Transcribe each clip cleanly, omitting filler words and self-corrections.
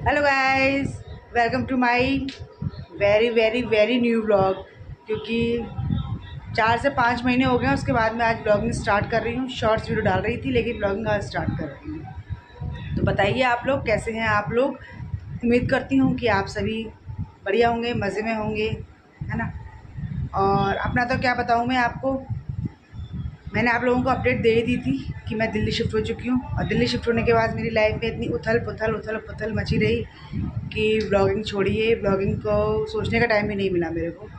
Hello guys, welcome to my very new vlog. क्योंकि 4 से 5 महीने हो गए हैं, उसके बाद मैं आज ब्लॉगिंग स्टार्ट कर रही हूँ। शॉर्ट्स वीडियो डाल रही थी लेकिन ब्लॉगिंग आज स्टार्ट कर रही हूँ। तो बताइए आप लोग कैसे हैं। आप लोग, उम्मीद करती हूँ कि आप सभी बढ़िया होंगे, मज़े में होंगे, है ना। और अपना तो क्या बताऊँ मैं आपको, मैंने आप लोगों को अपडेट दे दी थी कि मैं दिल्ली शिफ्ट हो चुकी हूँ। और दिल्ली शिफ्ट होने के बाद मेरी लाइफ में इतनी उथल पुथल मची रही कि ब्लॉगिंग छोड़िए, ब्लॉगिंग को सोचने का टाइम ही नहीं मिला मेरे को।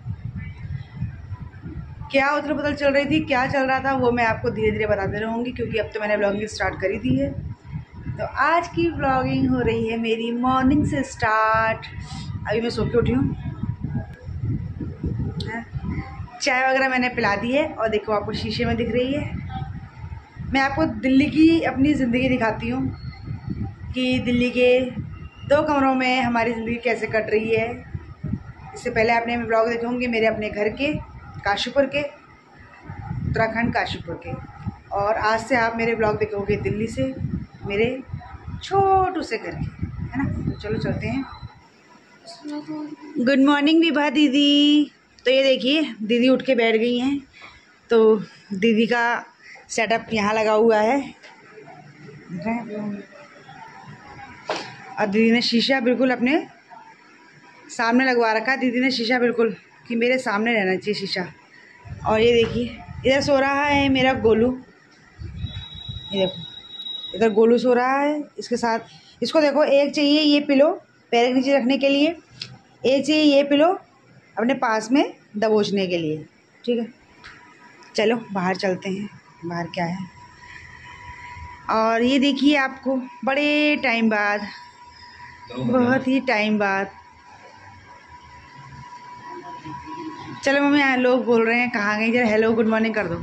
क्या उथल पुथल चल रही थी, क्या चल रहा था, वो मैं आपको धीरे धीरे बताते रहूँगी, क्योंकि अब तो मैंने ब्लॉगिंग स्टार्ट करी दी है। तो आज की ब्लॉगिंग हो रही है मेरी मॉर्निंग से स्टार्ट। अभी मैं सो के उठी हूँ, चाय वगैरह मैंने पिला दी है और देखो आपको शीशे में दिख रही है। मैं आपको दिल्ली की अपनी ज़िंदगी दिखाती हूँ कि दिल्ली के 2 कमरों में हमारी ज़िंदगी कैसे कट रही है। इससे पहले आपने ब्लॉग देखे होंगे मेरे अपने घर के, काशीपुर के, उत्तराखंड काशीपुर के। और आज से आप मेरे ब्लॉग देखोगे दिल्ली से, मेरे छोटू से घर के, है ना। तो चलो चलते हैं। गुड मॉर्निंग विभा दीदी। तो ये देखिए दीदी उठ के बैठ गई हैं। तो दीदी का सेटअप यहाँ लगा हुआ है, देख रहे हैं। और दीदी ने शीशा बिल्कुल अपने सामने लगवा रखा है। दीदी ने शीशा बिल्कुल कि मेरे सामने रहना चाहिए शीशा। और ये देखिए इधर सो रहा है मेरा गोलू। ये देखो इधर गोलू सो रहा है, इसके साथ इसको देखो एक चाहिए ये पिलो पैर के नीचे रखने के लिए, एक चाहिए ये पिलो अपने पास में दबोचने के लिए। ठीक है, चलो बाहर चलते हैं, बाहर क्या है। और ये देखिए आपको बड़े टाइम बाद, बहुत ही टाइम बाद, चलो मम्मी यहाँ लोग बोल रहे हैं कहाँ गई, जरा हेलो गुड मॉर्निंग कर दो।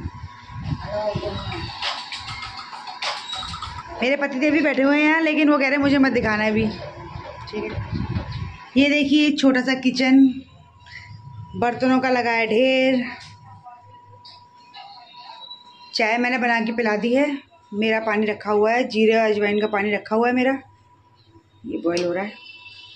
मेरे पतिदेव भी बैठे हुए हैं यहाँ, लेकिन वो कह रहे हैं मुझे मत दिखाना है अभी। ठीक है, ये देखिए छोटा सा किचन, बर्तनों का लगा है ढेर। चाय मैंने बना के पिला दी है, मेरा पानी रखा हुआ है, जीरे अजवाइन का पानी रखा हुआ है मेरा, ये बॉईल हो रहा है।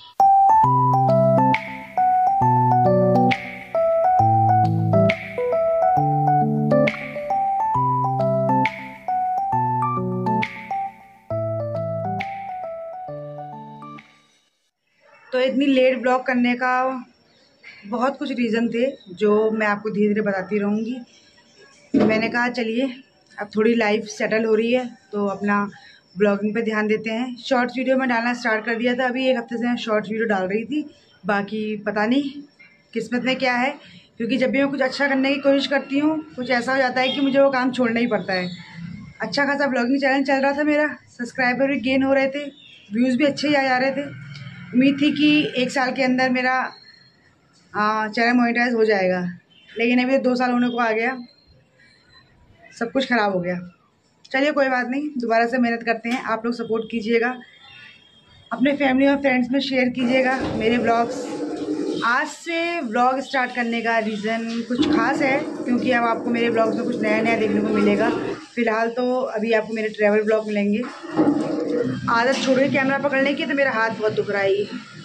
तो इतनी लेट ब्लॉग करने का बहुत कुछ रीज़न थे जो मैं आपको धीरे धीरे बताती रहूँगी। तो मैंने कहा चलिए अब थोड़ी लाइफ सेटल हो रही है तो अपना ब्लॉगिंग पे ध्यान देते हैं। शॉर्ट्स वीडियो मैं डालना स्टार्ट कर दिया था, अभी 1 हफ्ते से मैं शॉर्ट्स वीडियो डाल रही थी। बाकी पता नहीं किस्मत में क्या है, क्योंकि जब भी मैं कुछ अच्छा करने की कोशिश करती हूँ कुछ ऐसा हो जाता है कि मुझे वो काम छोड़ना ही पड़ता है। अच्छा खासा ब्लॉगिंग चैनल चल रहा था मेरा, सब्सक्राइबर भी गेन हो रहे थे, व्यूज़ भी अच्छे ही आ जा रहे थे। उम्मीद थी कि 1 साल के अंदर मेरा चैनल मोनेटाइज हो जाएगा, लेकिन अभी 2 साल होने को आ गया, सब कुछ ख़राब हो गया। चलिए कोई बात नहीं, दोबारा से मेहनत करते हैं। आप लोग सपोर्ट कीजिएगा, अपने फैमिली और फ्रेंड्स में शेयर कीजिएगा मेरे ब्लॉग्स। आज से ब्लॉग स्टार्ट करने का रीज़न कुछ खास है, क्योंकि अब आपको मेरे ब्लॉग्स में कुछ नया नया देखने को मिलेगा। फ़िलहाल तो अभी आपको मेरे ट्रैवल ब्लॉग मिलेंगे। आदत छोड़ के कैमरा पकड़ने की तो मेरा हाथ बहुत दुख रहा है।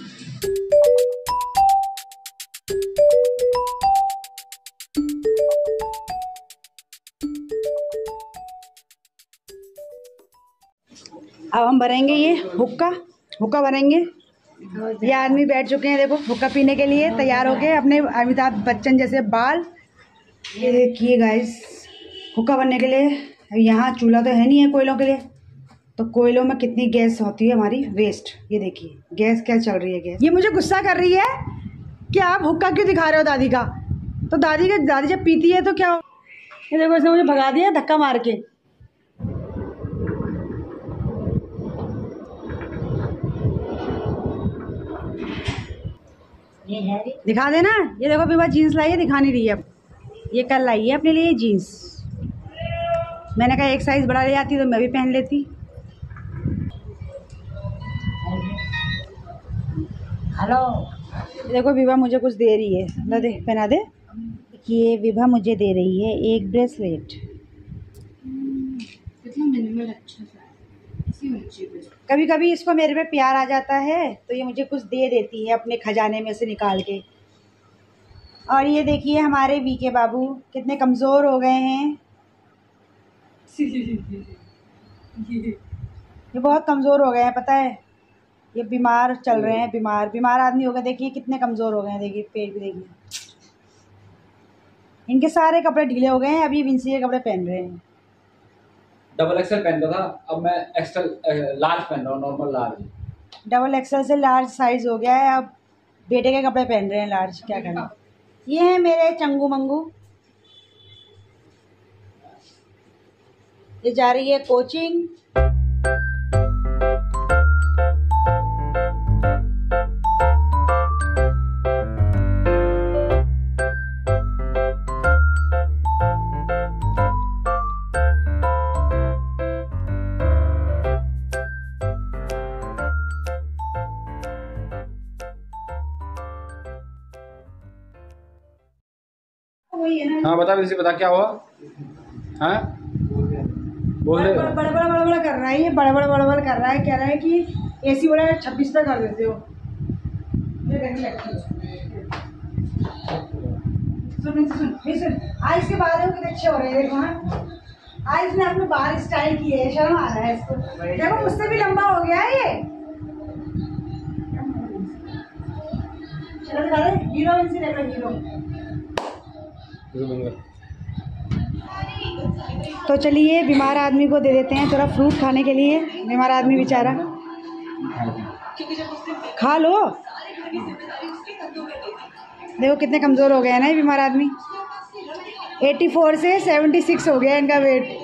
अब हम भरेंगे ये हुक्का भरेंगे। ये आदमी बैठ चुके हैं देखो हुक्का पीने के लिए, तैयार हो गए अपने अमिताभ बच्चन जैसे बाल। ये देखिए गाइस हुक्का बनने के लिए, यहाँ चूल्हा तो है नहीं है कोयलों के लिए, तो कोयलों में कितनी गैस होती है हमारी वेस्ट। ये देखिए गैस क्या चल रही है। गैस ये मुझे गुस्सा कर रही है कि आप हुक्का क्यों दिखा रहे हो दादी का। तो दादी जब पीती है तो क्या, ये देखो इसने मुझे भगा दिया धक्का मार के। दिखा देना। ये देखो विभा जीन्स लाई है, दिखा नहीं रही है अब। ये कल लाई है अपने लिए जीन्स, मैंने कहा एक साइज़ बड़ा ले आती तो मैं भी पहन लेती। हेलो, देखो विभा मुझे कुछ दे रही है, ला दे पहना दे। ये विभा मुझे दे रही है एक ब्रेसलेट। मिनिमल अच्छा सा कभी कभी इसको मेरे पे प्यार आ जाता है तो ये मुझे कुछ दे देती है अपने खजाने में से निकाल के। और ये देखिए हमारे वीके बाबू कितने कमज़ोर हो गए हैं। ये बहुत कमज़ोर हो गए हैं, पता है। ये बीमार चल रहे हैं, बीमार आदमी हो गए। देखिए कितने कमज़ोर हो गए हैं, देखिए पेट भी देखिए। इनके सारे कपड़े ढीले हो गए हैं, अभी विंसी के कपड़े पहन रहे हैं। डबल एक्सेल पहनता था, अब मैं एक्सेल लार्ज पहन रहा हूँ, नॉर्मल लार्ज। डबल एक्सेल से लार्ज साइज हो गया है, अब बेटे के कपड़े पहन रहे हैं लार्ज। क्या करना। ये है मेरे चंगू मंगू, ये जा रही है कोचिंग। हाँ बता वैसे, बता क्या हुआ। हाँ बोले बड़ा कर रहा है, ये बड़ा कर रहा है। कह रहा है कि एसी वाला 26 पे कर देते हो। सुन आज के बाल कितने अच्छे हो रहे हैं। देखो हाँ, आज इसने अपने बाल स्टाइल किए है, शर्म आ रहा है इसको। देखो मुझसे भी लंबा हो गया है ये। चलो दिखा दे, हीरो इनसे देखो, हीरो। तो चलिए बीमार आदमी को दे देते हैं थोड़ा फ्रूट खाने के लिए। बीमार आदमी बेचारा, खा लो। देखो कितने कमज़ोर हो गए हैं ना ये बीमार आदमी। 84 से 76 हो गया इनका वेट।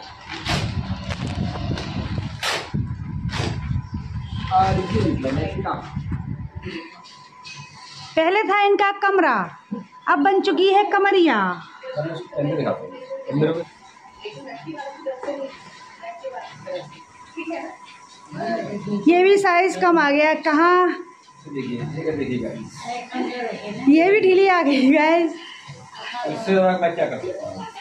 पहले था इनका कमरा, अब बन चुकी है कमरिया। ये भी साइज कम आ गया। कहाँ ये भी ढीली आ गई गाइस। इससे मैं क्या करूं,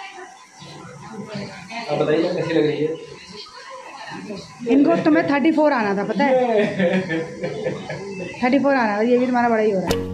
आप बताइए कैसी लग रही है। इनको तुम्हें 34 आना था, पता है। 34 आना था, ये भी तुम्हारा बड़ा ही हो रहा है।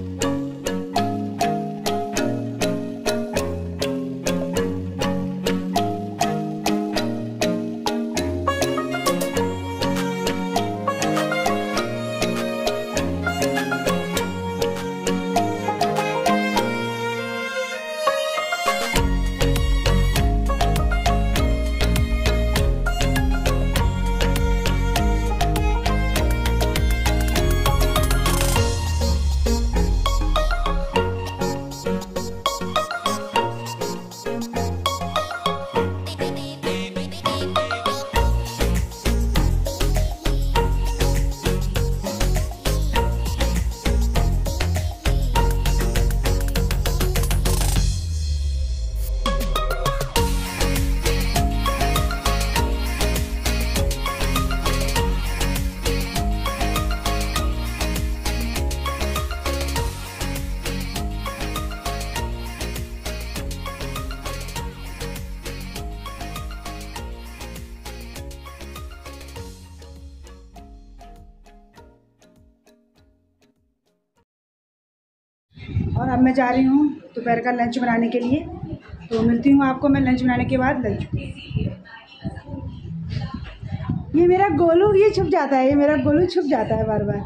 और अब मैं जा रही हूँ दोपहर का लंच बनाने के लिए। तो मिलती हूँ आपको मैं लंच बनाने के बाद। लंच ये मेरा गोलू ये छुप जाता है, ये मेरा गोलू छुप जाता है बार बार।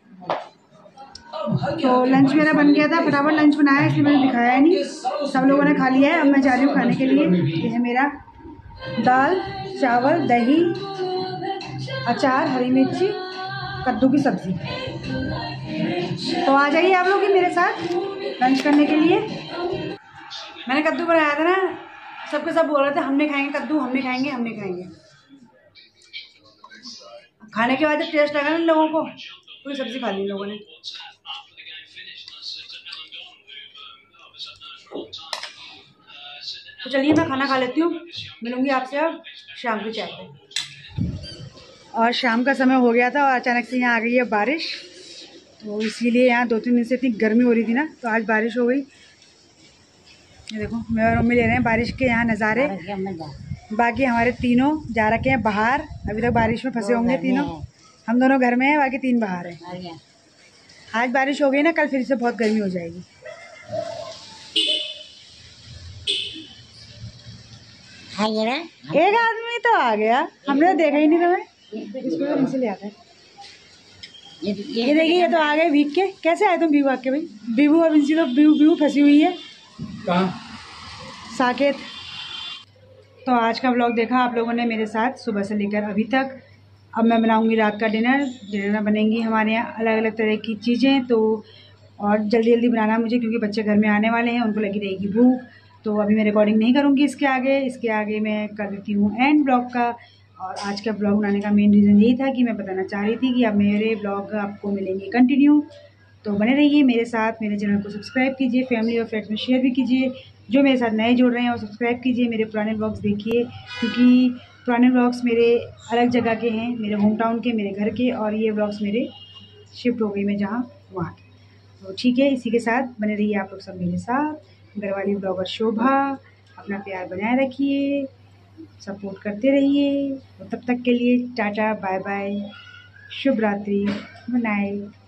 तो लंच मेरा बन गया था, फटाफट लंच बनाया, इसलिए मैंने दिखाया नहीं। सब लोगों ने खा लिया है, अब मैं जा रही हूँ खाने के लिए। ये है मेरा दाल चावल दही अचार हरी मिर्ची कद्दू की सब्ज़ी। तो आ जाइए आप लोग भी मेरे साथ लंच करने के लिए। मैंने कद्दू बनाया था ना, सबके सब बोल रहे थे हमने खाएंगे कद्दू, हमने खाएंगे हमने खाएंगे। खाने के बाद जब टेस्ट लगा ना लोगों को, पूरी सब्ज़ी खा ली लोगों ने। तो चलिए मैं खाना खा लेती हूँ, मिलूँगी आपसे अब शाम की चाय पे। और शाम का समय हो गया था और अचानक से यहाँ आ गई है बारिश। तो इसीलिए यहाँ 2-3 दिन से इतनी गर्मी हो रही थी ना, तो आज बारिश हो गई। ये देखो मैं और मम्मी ले रहे हैं बारिश के यहाँ नज़ारे। बाकी हमारे तीनों जा रखे हैं बाहर, अभी तक बारिश में फंसे होंगे तीनों। हम दोनों घर में हैं, बाकी 3 बाहर हैं। आज बारिश हो गई ना, कल फिर से बहुत गर्मी हो जाएगी। एक आदमी तो आ गया, हमने तो देखा ही नहीं तुम्हें। इसको नीचे ले आता है। ये देखिए, ये तो आ गए भीग के। कैसे आए तुम भीग भाग के भाई? बीबू और बिंसी तो बीबू फंसी हुई है कहाँ? साकेत। तो आज का व्लॉग देखा आप लोगों ने मेरे साथ सुबह से लेकर अभी तक। अब मैं बनाऊंगी रात का डिनर में बनेंगी हमारे यहाँ अलग अलग तरह की चीज़ें। तो और जल्दी जल्दी बनाना मुझे, क्योंकि बच्चे घर में आने वाले हैं, उनको लगी रहेगी भूख। तो अभी मैं रिकॉर्डिंग नहीं करूँगी इसके आगे मैं कर देती हूँ एंड ब्लॉग का। और आज का ब्लॉग बनाने का मेन रीज़न यही था कि मैं बताना चाह रही थी कि अब मेरे ब्लॉग आपको मिलेंगे कंटिन्यू। तो बने रहिए मेरे साथ, मेरे चैनल को सब्सक्राइब कीजिए, फैमिली और फ्रेंड्स में शेयर भी कीजिए। जो मेरे साथ नए जुड़ रहे हैं वो सब्सक्राइब कीजिए, मेरे पुराने ब्लॉग्स देखिए, क्योंकि पुराने ब्लॉग्स मेरे अलग जगह के हैं, मेरे होम टाउन के, मेरे घर के। और ये ब्लॉग्स मेरे शिफ्ट हो गई मैं जहाँ वहाँ के। तो ठीक है, इसी के साथ बने रहिए आप लोग सब मेरे साथ। घरवाली ब्लॉगर शोभा, अपना प्यार बनाए रखिए, सपोर्ट करते रहिए। तो तब तक के लिए टाटा बाय बाय, शुभ रात्रि, गुड नाइट।